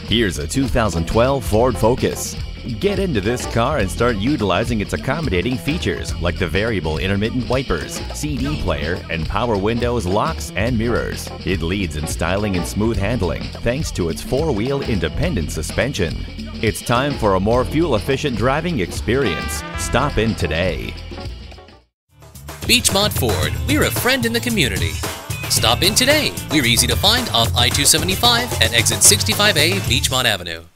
Here's a 2012 Ford Focus. Get into this car and start utilizing its accommodating features like the variable intermittent wipers, CD player, and power windows, locks, and mirrors. It leads in styling and smooth handling thanks to its four-wheel independent suspension. It's time for a more fuel-efficient driving experience. Stop in today. Beechmont Ford, we're a friend in the community. Stop in today. We're easy to find off I-275 at exit 65A Beechmont Avenue.